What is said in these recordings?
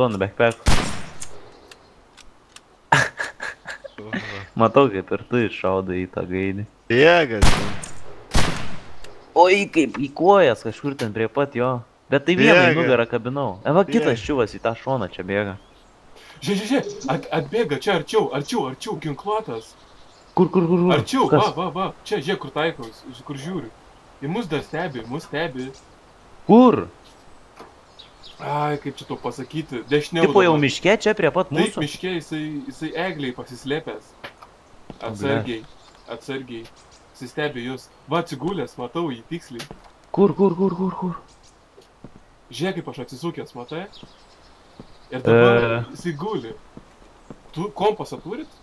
raudonų backpack. Matau, kaip ir tu iššaudai į tą gaidį. Bėgas. Oi, kaip į kojas kažkur ten prie pat jo. Bet tai vieną į nugarą kabinau. Va, kitas čiuvas į tą šoną čia bėga. Žiūrėk, atbėga čia arčiau, ginkluotas. Kur? Arčiau, va, čia, žiūrėk, kur taikaus, kur žiūriu. Į mus dar stebi, Kur? Ai, kaip čia to pasakyti, dešiniau. Tipo jau miške čia prie pat mūsų? Taip, miške jisai egliai pasislėpęs. Atsargiai. Jisai stebi jūs. Va, atsigulęs, matau jį tiksliai. Kur? Žiūrėk, kaip aš atsisukęs, matai? Ir dabar jisai guli. Tu kompasą turit?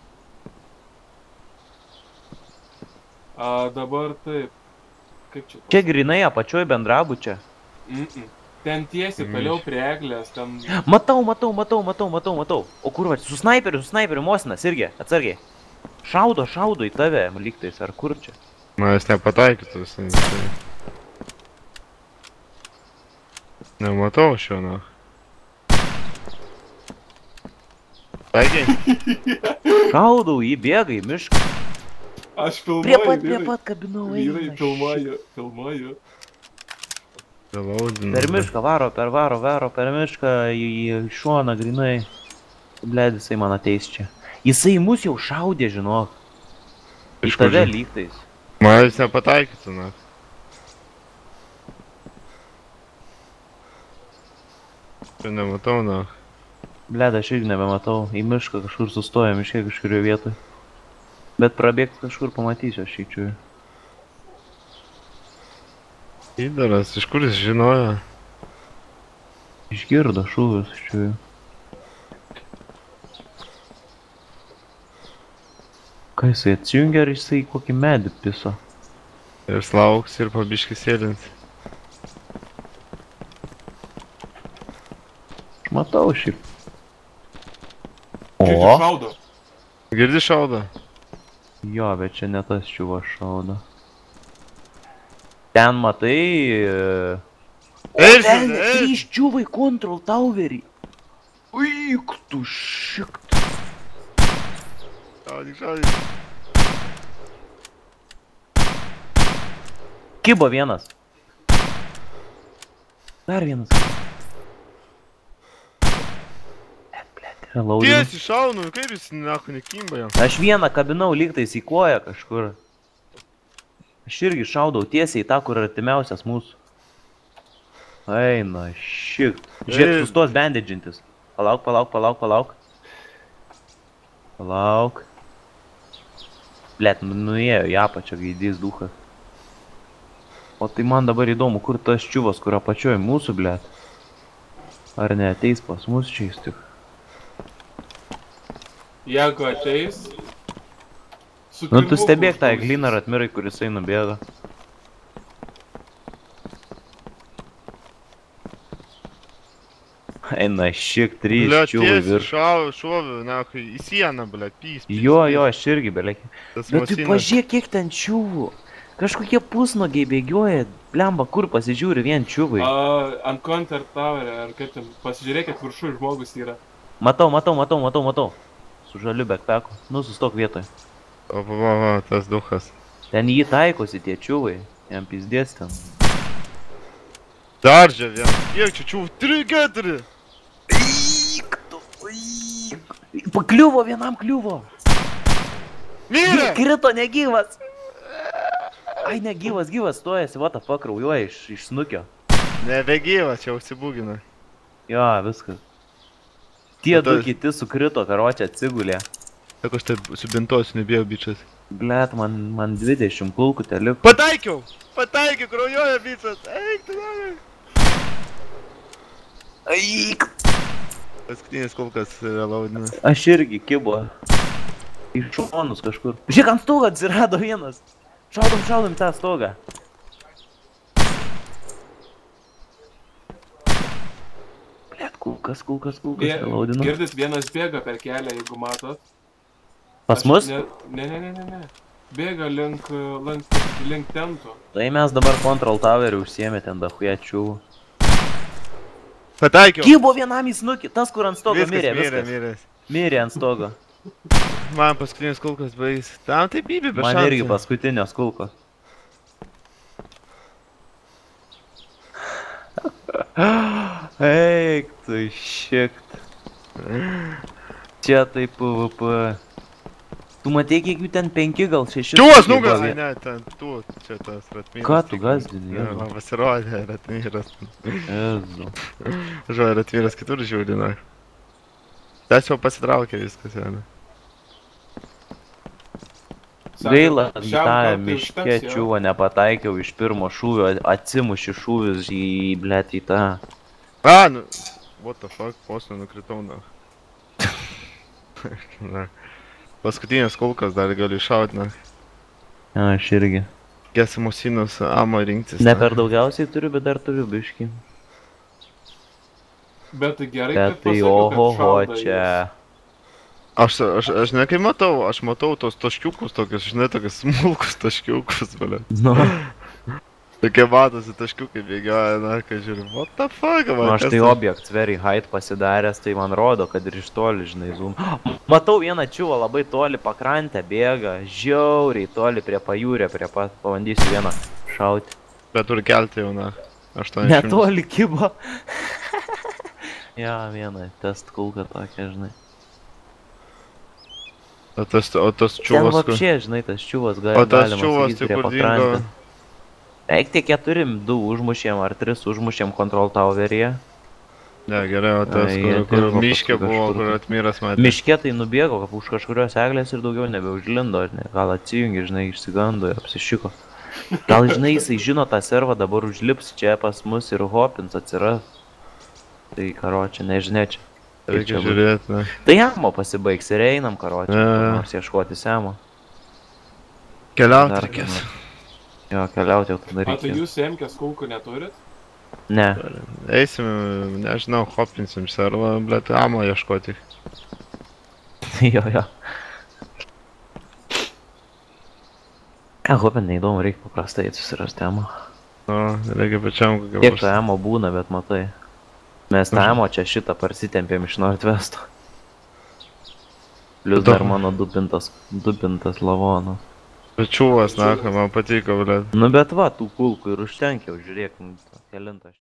Dabar taip. Kaip čia? Čia grinai apačioj bendrabučia. Ten tiesiai toliau prie eglės, ten... Matau. O kur va, su snaiperiu Mosinas irgi, atsargiai. Šaudo į tave, lygtais, ar kur čia? Man jis nepataikytų, Nematau šio, na. Taikiai? Šaudau, jį bėga į mišką. Aš filmuoju, Prie pat kabinau, vyrai, filmuoju. Per mišką varo per mišką į šoną grinai. Bled, jisai man ateis čia. Jisai mus jau šaudė, žinok. Į tave lygtais. Man jis nepataikytų, na. Čia nematau, na. Bled, aš irgi nebematau. Į mišką kažkur sustoja, miške kažkurio vietoj. Bet prabėgti kažkur pamatysiu aš įčiu. Įdaras, iš kur jis žinojo? Išgirdo šūvius čia. Ką jisai atsijungia, ar jisai kokį medį piso? Ir lauks ir pabiškį sėdins. Aš matau šiaip. Girdi šaudo? Jo, bet čia ne tas čiuvas šaudo. Ten matai... Trys čiuvai Control Towerį. Uik tu šikt. Šaudyk. Kibo vienas. Dar vienas. Tiesiai šaunu, kaip jis nahu nekimba jam? Aš vieną kabinau lygtais į koją kažkur. Aš irgi šaudau tiesiai į tą, kur artimiausias mūsų. Eina, šikt. Žiūrėk, sustos bandidžintis. Palauk. Blet, nuėjo į apačią gaidys duchas. O tai man dabar įdomu, kur tas čiuvas, kur apačioj mūsų, blet. Ar neateis pas mus čia jis tik? Jeigu ateis... Nu tu stebėk tą eglyną ar atmirai, kur jisai nubėga. Eina, šiek 3 čiuvai virš. Šoviu, nahui, į sieną, blet, pys. Jo, aš irgi, blet. Bet tu pažiūrėk, kiek ten čiuvų. Kažkokie pusnogiai bėgioja. Blemba, kur pasižiūri vien čiuvai? Ant Control Tower, ar kaip ten, pasižiūrėkit, viršui žmogus yra. Matau. Su žaliu backpacku. Nu, sustok vietoj. Va, tas duchas. Ten jį taikosi tie čiuvai. Jam pizdės ten. Daržia vien. Kiek čia čiuvų? 3-4. Pakliuvo, vienam kliuvo. Mirė! Krito negyvas. Ai, negyvas, stojasi, what the fuck, kraujuoja iš snukio. Nebegyvas, čia užsibūgina. Jo, viskas. Tie du kiti sukrito, karočią atsigulė. Sako, aš tai subintosiu, nebėjau bičas. Blet, man 20 kulkų te liko. Pataikiau, kraujuoja bičas. Eik, tu nori. Eik. Paskutinis kulkas yra laudinas. Aš irgi kibo. Iš šonus kažkur. Žiūrėk, ant stogo atsirado vienas. Šaudom tą stogą. Kulkas, laudinu. Girdis vienas bėga per kelią, jeigu matot. Pas mus? Ne. Bėga link tento. Tai mes dabar Control Towerį užsiėmė ten dahuja čiuvų. Pataikiau. Kybo vienam į snukį, tas kur ant stogo Viskas, mirė, mirė, viskas. miręs. Mirė ant stogo. Man paskutinis kulkas baigis. Tam tai bybė, be Man šansų. irgi paskutinės kulkos. Eik, tu šikt. Čia tai PvP. Tu matei, kiek jų ten 5, gal 6? Čiūvas nugas! Ai, ne, ten tu, čia tas Ratmyras. Ką tu gazdini? Man pasirodė Ratmyras. Jezu. Žodžiu, Ratmyras kitur žiūrina. Tas jau pasitraukė viskas, jau. Gaila, į tą miške čiūvą nepataikiau iš pirmo šūvio, atsimuši šūvius į, blėt, į tą. A, nu, what the fuck, posną nukritau, na. Na. Paskutinės kulkas dar galiu iššaut, na. Aš irgi. Gesimusinus amo rinktis. Ne per daugiausiai turiu, bet dar turiu biškį. Bet tai gerai, Bet tai ohoho čia. Aš ne kai matau, aš matau tos taškiukus tokius, žinai, tokius smulkus taškiukus, bale. Nu. Tokie matosi taškiukai bėgioja, na, kai žiūri, what the fuck, man. Aš tai objects very height pasidaręs, tai man rodo, kad ir iš toli, žinai, zoom. Matau vieną čiūvą labai toli pakrantę bėga, žiauriai toli prie pajūrio, prie pat, pabandysiu vieną šauti. Bet turi kelti jau, na, 800. Netoli kibo. Ja, vieną test kulką tokia, žinai. O tas Ten čiūvas, vapšė, žinai, tas čiūvas galima o tas sakyti čiūvas, tai prie kur dingo. pakrantės. Eik tik 4, 2 užmušėm ar 3 užmušėm Control Toweryje. Ne, gerai, o tas, Jie kur dirbo miške paskui buvo, kažkur kur tai. Ratmyras matė. Miške tai nubėgo už kažkurios eglės ir daugiau nebeužlindo, žinai. Gal atsijungė, žinai, išsigando ir apsišiko. Gal, žinai, jisai žino tą servą, dabar užlips čia pas mus ir hopins atsiras. Tai karočią, nežinia čia. kaip Reikia čia bus. žiūrėti, na. Tai amo pasibaigs ir einam karočią, Ne. nors ieškoti semo. Keliauti Dar reikės. kur nors. Jo, keliauti jau tada A, tai reikia. jūs semkės kulkų neturit? Ne. Eisim, nežinau, hopinsim servą, blėt, amo ieškoti. Jo, jo. Hopin neįdomu, reikia paprastai susirasti amo. O, reikia pačiam kokią Kiek to amo būna, bet matai. Mes tą amo čia šitą parsitempėm iš Northwesto. Plius dar mano dupintas lavonas. Čiūvas, na, man patiko, blėt. Nu bet va, tų kulkų ir užtenkia, žiūrėk, kelintą.